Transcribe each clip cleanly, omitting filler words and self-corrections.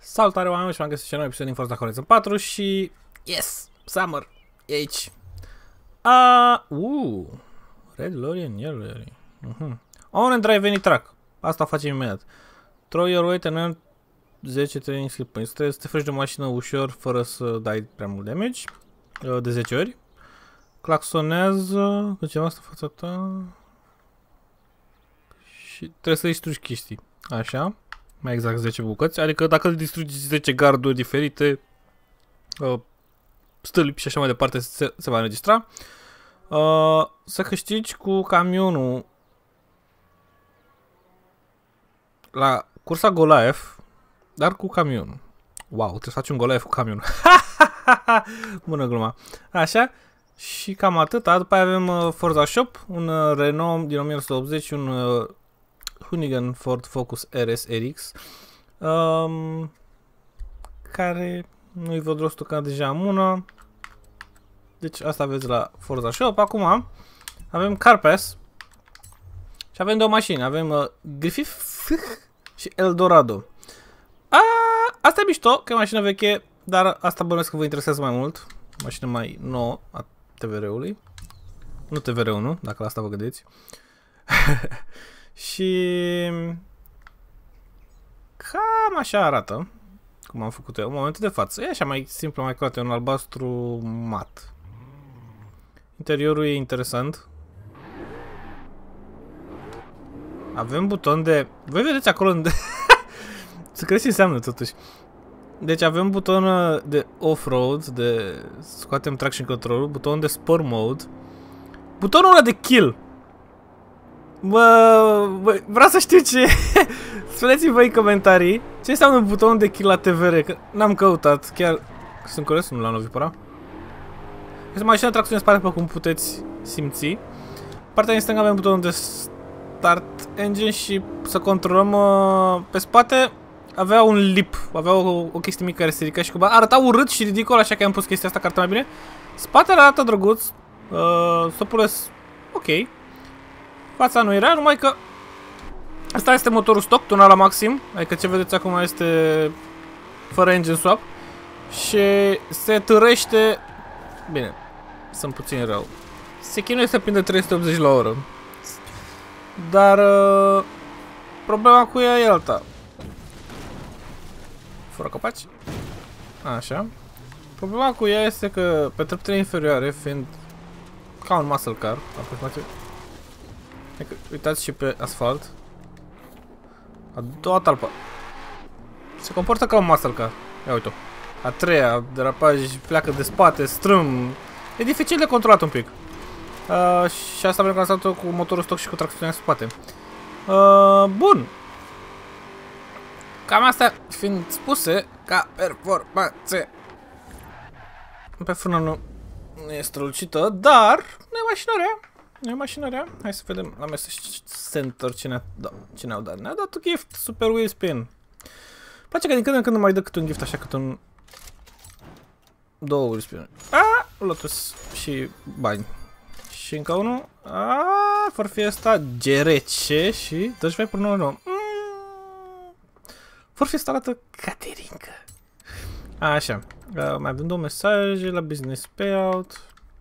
Salutare oameni și m-am găsit și nou episod din Forza Horizon 4 și... Yes! Summer! E aici! Red Lorien, Yellow Lorien. On and drive any truck. Asta facem imediat. Throw your weight and earn 10 training skill points. Trebuie să te faci de mașină ușor, fără să dai prea mult damage. De 10 ori. Claxonează... Că ceva asta fața ta... Și trebuie să distrugi chestii. Așa. Mai exact 10 bucăți. Adică dacă distrugi 10 garduri diferite, stâlpi și așa mai departe, se va înregistra. Să câștigi cu camionul la cursa Goliath, dar cu camionul. Wow, trebuie să faci un Goliath cu camionul. Bună gluma. Așa. Și cam atâta. După aia avem Forza Shop, un Renault din 1980, un Hoonigan Ford Focus RS RX, care nu-i văd rostul că deja am una. Deci asta aveți la Forza Shop. Acum avem Car Pass și avem două mașini. Avem Griffith și Eldorado. Asta e mișto, că e mașină veche, dar asta bănuiesc că vă interesează mai mult. Mașină mai nouă a TVR-ului. Nu TVR-ul, nu? Dacă la asta vă gândiți. Și cam așa arată cum am făcut eu în momentul de față. E așa mai simplu, mai curat, e un albastru mat. Interiorul e interesant. Avem buton de... Voi vedeți acolo unde... Să crezi ce înseamnă totuși. Deci avem buton de off-road, de scoatem traction control, buton de sport mode, butonul ăla de kill. Vreau să știu ce... Spuneți-mi voi în comentarii ce înseamnă butonul de kill la TVR, că n-am căutat, chiar sunt curios, nu l-am lovit pe ăla. Este mașina tracțiune în spate, pe cum puteți simți. Partea din stânga avem butonul de start engine și să controlăm pe spate. Avea un lip, avea o chestie mică care se ridica și arăta urât și ridicol, așa că am pus chestia asta, că arată mai bine. Spatele arată drăguț, stopul ok. Fața nu era, numai că asta este motorul stock, tunat la maxim, adică ce vedeți acum este fără engine swap și se târăște, bine, sunt puțin rău, se chinuie să prindă 380 la oră, dar problema cu ea e alta. Fără copaci. Așa. Problema cu ea este că pe treptele inferioare, fiind ca un muscle car, aproximativ. Uitați și pe asfalt. A doua talpă. Se comportă ca un muscle car. Ia uite-o. A treia, derapaj, pleacă de spate, strâm. E dificil de controlat un pic. Și asta pentru că am stat cu motorul stock și cu tracțiunea în spate. Bun. Cam astea fiind spuse, ca performanțe. Pe frână nu e strălucită, dar nu e mașină rea. Nu e mașină rea. Hai să vedem la Message Center cine au dat. Ne-a dat un gift, Super Wheel Spin. Place că din când în când mai dă câte un gift, așa cât un... Două wheel spin. Lotus și bani. Și încă unul. For Fiesta GRC și 2499. For Fiesta arată Caterinca. Așa. Mai avem două mesaje la business payout.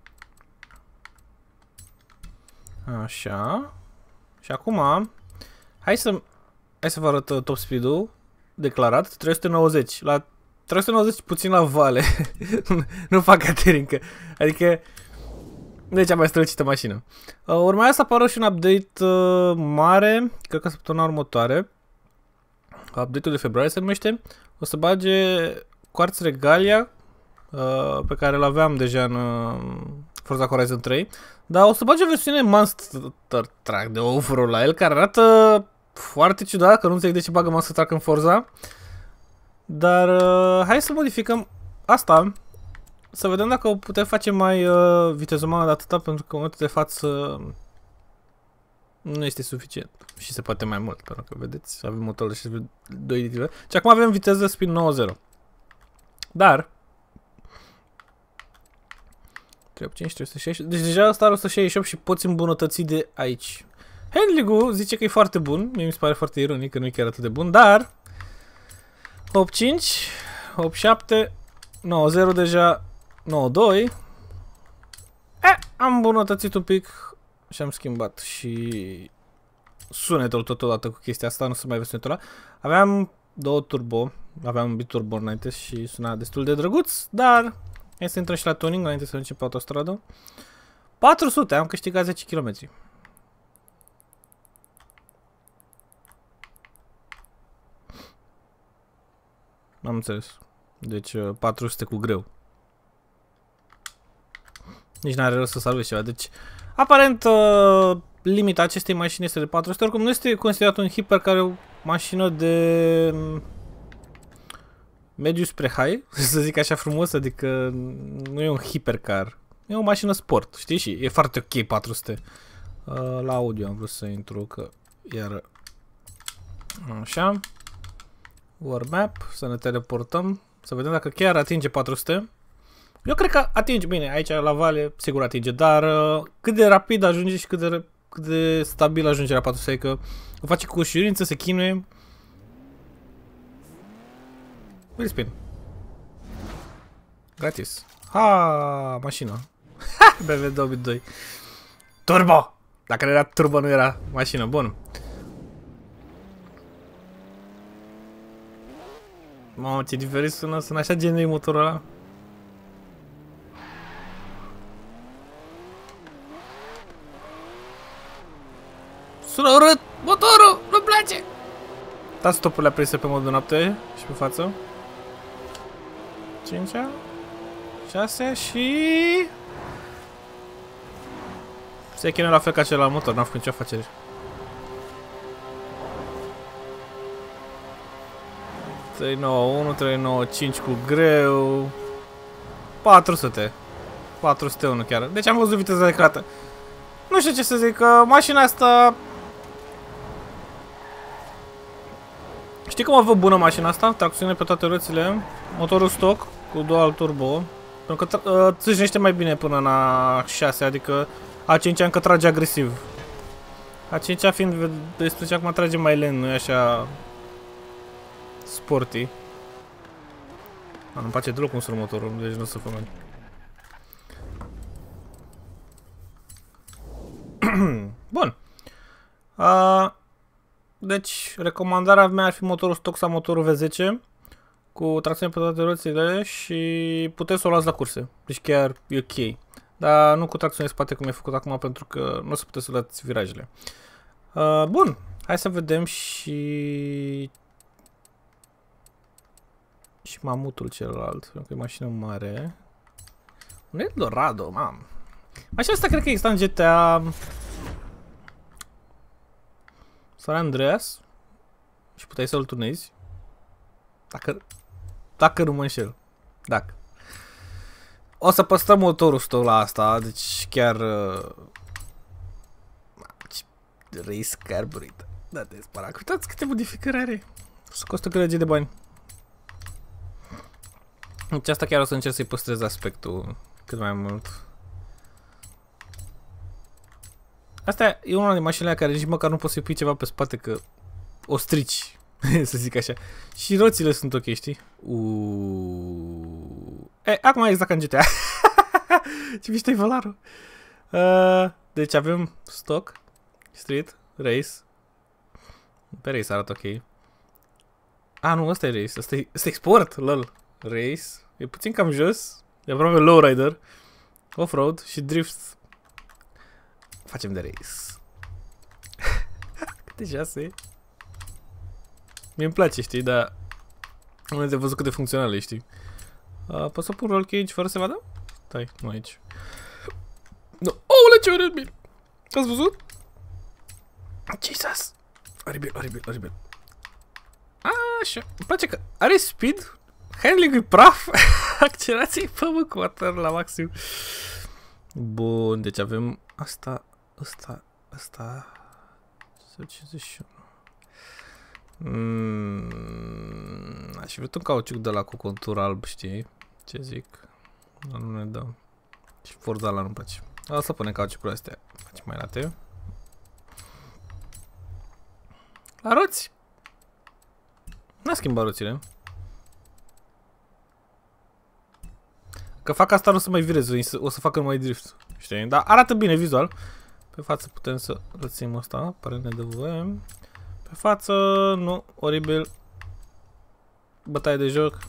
Așa. Și acum hai să vă arăt top speed-ul declarat 390. La 390 puțin la vale. Nu fac caterincă. Adică deci am mai strălucită mașină. Urmează să apară și un update mare, cred că săptămâna următoare. Update-ul de februarie se numește. O să bage Quartz Regalia, pe care îl aveam deja în Forza Horizon 3. Dar o să bage o versiune Monster Truck de off-road la el, care arată foarte ciudat, că nu înțeleg de ce bagă Monster Truck în Forza. Dar hai să modificăm asta, să vedem dacă o putem face mai vitezomană de atâta, pentru că în momentul de față nu este suficient. Și se poate mai mult, pentru că vedeți, avem motorul și 2 litri. Și acum avem viteză spin 9.0. Dar 385, 360. Deci deja asta are 168 și poți îmbunătăți de aici. Handling-ul zice că e foarte bun. Mie mi se pare foarte ironic că nu e chiar atât de bun, dar 8.7, 9.0 deja, 9.2. Am îmbunătățit un pic și am schimbat și sunetul totodată cu chestia asta, nu se mai vede sunetul ăla. Aveam 2 turbo, aveam biturbo înainte și suna destul de drăguț, dar hai să intrăm și la tuning înainte să mergem pe autostradă. 400, am câștigat 10 km. Am înțeles. Deci 400 cu greu. Nici n-are rost să salvezi ceva. Deci, aparent, limita acestei mașini este de 400. Oricum, nu este considerat un hipercar, o mașină de mediu spre high, să zic așa frumos, adică nu e un hipercar. E o mașină sport, știi? Și e foarte ok 400. La audio am vrut să intru, că iar așa. World Map, să ne teleportăm, să vedem dacă chiar atinge 400. Eu cred că atinge, bine, aici la vale sigur atinge, dar cât de rapid ajunge și cât de stabil ajunge la 400, adică o face cu ușurință, se chinuie. Wheel spin. Gratis. Ha, mașină. Ha, BMW 2002. Turbo! Dacă nu era turbo, nu era mașină, bun. Mamă, ce diferit sună așa genuin motorul ăla. Sună urât! Motorul! Nu-mi place! Da stopurile aprinse pe modul noapte și pe față. 5-a, 6 și... Se chine la fel ca celălalt motor, n-am făcut nicio afacere. ...391, 395 cu greu... 400. 401 chiar. Deci am văzut viteza de crată. Nu știu ce să zic, că mașina asta... Știi cum a văd bună mașina asta? Tracțiune pe toate roțile. Motorul stock cu dual turbo. Pentru că țâșnește mai bine până la 6, adică A5 încă trage agresiv. A5 fiind despre ce acum trage mai lent, nu e așa sporty. Nu-mi place deloc cum sună motorul, deci nu o să fămân. Bun. Deci, recomandarea mea ar fi motorul stock sau motorul V10 cu tracțiune pe toate roțile și puteți să o luați la curse. Deci chiar e ok. Dar nu cu tracțiune spate cum e făcut acum, pentru că nu o să puteți să luați virajele. Bun. Hai să vedem și mamutul celălalt, pentru că e mașină mare. Un Eldorado, mam. Mașina asta cred că exista în GTA San Andreas și puteai să-l turnezi. Dacă nu mă înșel. Dacă. O să păstrăm motorul stock la asta, deci chiar race carburetor. Da, te spăra. Uitați câte modificări are. Să costă gălăgie de bani. Deci asta chiar o să încerc să-i păstrez aspectul cât mai mult. Asta e una din mașinile care nici măcar nu poți să-i pui ceva pe spate, că o strici, să zic așa. Și roțile sunt ok, știi? Acum e exact ca în GTA. Ce mișto-i volarul. Deci avem stock, street, race. Pe race arată ok. Nu, ăsta e race, ăsta e sport, lol. Race, e puțin cam jos, e aproape lowrider, off-road și drift. Facem de race. Câte 6? Mie-mi place, știi, dar nu de văzut cât de funcțional e, știi. Pot să pun roll cage fără să vadă? Stai, nu aici. No. Oule, ce oribil! Ați văzut? Jesus! Oribil, oribil, oribil. Așa, îmi place că are speed, handling-ul praf, accelerație-i pe water la maxim. Bun, deci avem asta, 51. Aș fi vrut un cauciuc de la cu contur alb, știi? Ce zic? Nu ne dă. Și Forza ăla nu-mi place. O să punem cauciucurile astea. Facem mai late. La roți! N-a schimbat roțile. Că fac asta, nu o să mai virez, o să facă numai drift. Știi? Dar arată bine vizual. Pe față putem să lățim asta, pare ne dă voie. Pe față, nu, oribil. Bătaie de joc.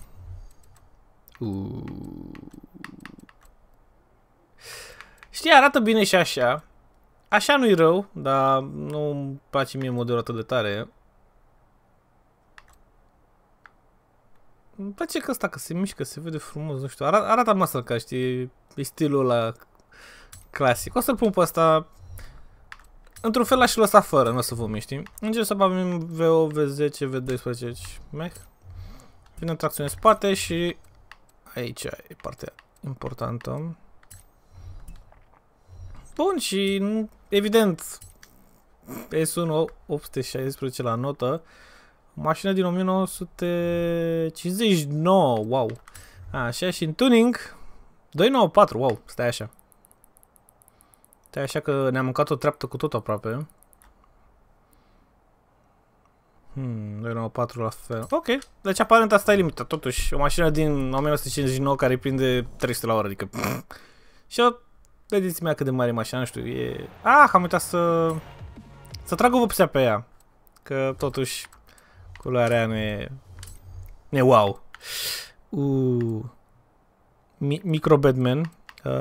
Știi, arată bine și așa. Așa nu-i rău, dar nu-mi place mie modelul atât de tare. Îmi place că ăsta, că se mișcă, se vede frumos, nu știu. Arată masă ca, știi, e stilul ăla clasic. O să-l pun pe ăsta. Într-un fel aș lăsa fără, nu o să vă știi. Încerc să avem V8, V10, V12, mech. Vine tracțiune în spate și aici e partea importantă. Bun, și evident S1 816 la notă. Mașină din 1959, wow. Așa, și în tuning 294, wow, stai așa. Stai așa că ne-am mâncat o treaptă cu tot aproape. 294 la fel. Ok, deci aparent asta e limita, totuși. O mașină din 1959 care prinde 300 la oră, adică... Și eu, vedeți mea cât de mare e mașina, nu știu, e... am uitat să trag o vopsea pe ea. Că totuși culoarea aia nu e wow. Micro Batman.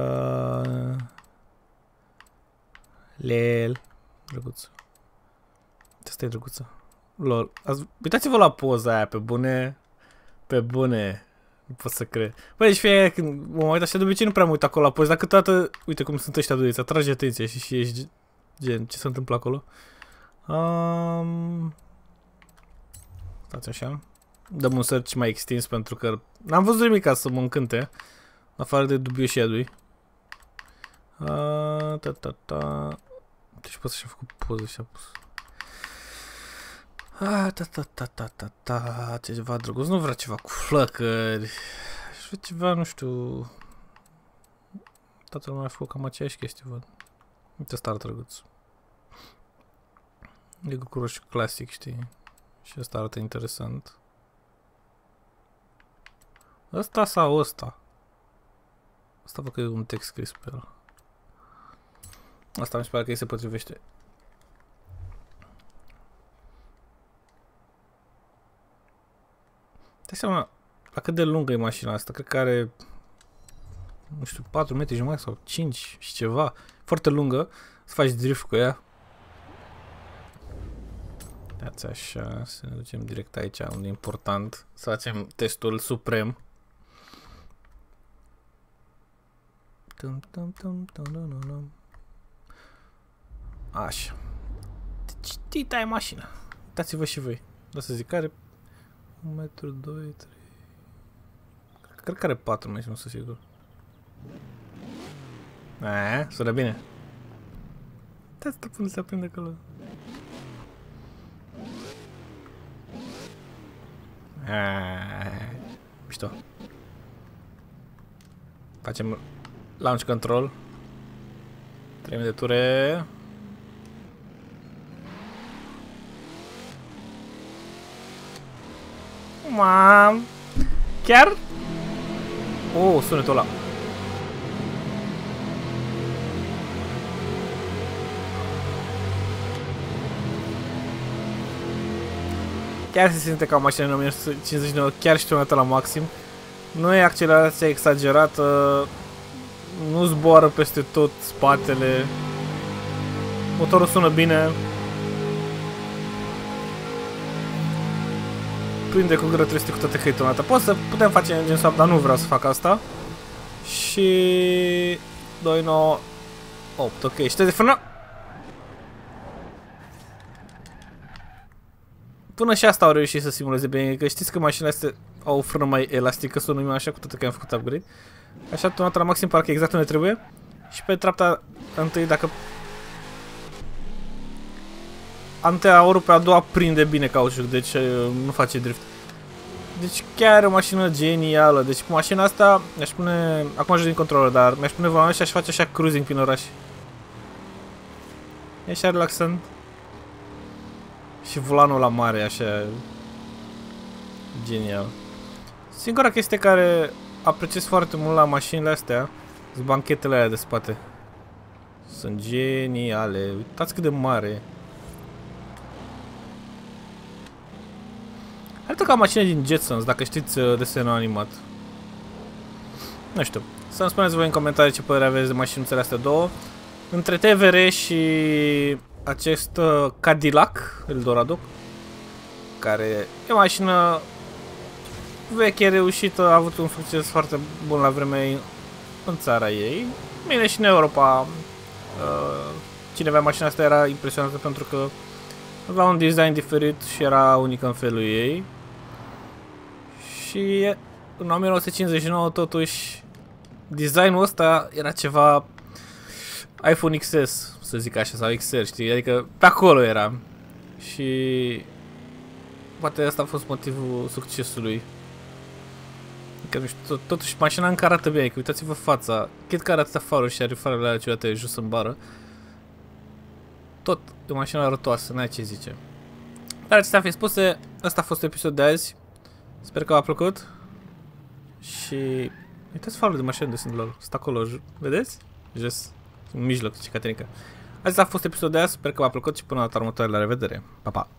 Lel. Drăguț. Asta e drăguță. Lol. Uitați-vă la poza aia, pe bune. Pe bune. Nu pot să cred. Băi, deci fie când mă uit așa, de obicei nu prea mă uit acolo la poze, dar câteodată, uite cum sunt ăștia doi, îți atrage atenția și ești gen, ce se întâmplă acolo? Stați așa. Dăm un search mai extins pentru că n-am văzut nimic ca să mă încânte. Afară de dubios shadow-ui. Deci pot să-și a făcut poză și a pus. Ceva drăguț, nu vreau ceva cu flăcări. Aș vrea ceva, nu știu. Toată lumea a făcut cam aceeași chestie, văd. Uite, ăsta arată drăguț. E cu roșu clasic, știi? Și ăsta arată interesant. Ăsta sau ăsta? Asta văd că e un text scris pe el. Asta mi se pare că îi se potrivește. Dai seama la cât de lungă e mașina asta. Cred că are, nu știu, 4 metri jumătate sau 5 și ceva. Foarte lungă. Să faci drift cu ea. Dați așa, să ne ducem direct aici, unde e important. Să facem testul suprem. Așa. Deci, tita e mașina. Uitați-vă și voi. Da să zic, are 1 metru, 2, 3... Cred că are 4 metri, nu sunt sigur. Sună bine. Da, stă până se aprinde acolo. Mișto. Facem launch control. 3 de ture. Mam. Chiar? Sunetul ăla. Chiar se simte ca o mașină în 1959, chiar și tunată la maxim. Nu e accelerația exagerată, nu zboară peste tot spatele. Motorul sună bine. Prinde cu greu 300 cu toate că e tunată. Putem face engine swap, dar nu vreau să fac asta. Și 298, ok, și de frână. Până și asta au reușit să simuleze bine, că știți că mașinile astea au o frână mai elastică, sună numai așa, cu toate că am făcut upgrade. Așa, tunată la maxim, parcă exact unde trebuie. Și pe treapta întâi, dacă... Antea pe a doua prinde bine cauciuc, deci nu face drift. Deci chiar e o mașină genială. Deci cu mașina asta, mi-aș pune... Acum ajung din controller, dar mi-aș pune volanul și aș face așa cruising prin oraș. E așa relaxant. Și volanul la mare, așa... Genial. Singura chestie care apreciez foarte mult la mașinile astea sunt banchetele alea de spate. Sunt geniale. Uitați cât de mare. Arată ca mașină din Jetsons, dacă știți desenul animat. Nu știu. Să-mi spuneți voi în comentarii ce părere aveți de mașinuțele astea două. Între TVR și acest Cadillac Eldorado, care e o mașină veche, reușită, a avut un succes foarte bun la vremea ei în țara ei. Bine, și în Europa cine avea mașina asta era impresionată pentru că avea un design diferit și era unică în felul ei. Și în 1959 totuși designul ăsta era ceva iPhone XS, să zic așa, sau XR, știi? Adică pe acolo era. Și poate asta a fost motivul succesului. Că nu știu, totuși mașina încă arată bine, că uitați-vă fața. Chit că arată farul și are farele alea ciudate jos în bară. Tot e o mașină arătoasă, n-ai ce zice. Dar acestea fiind spuse, ăsta a fost episodul de azi. Sper că v-a plăcut. Și uitați farul de mașină de sunt lor. Stă acolo, vedeți? Jos, în mijloc, zice Caterinca. Acesta a fost episodul de azi, sper că v-a plăcut și până la data următoare, la revedere. Pa, pa!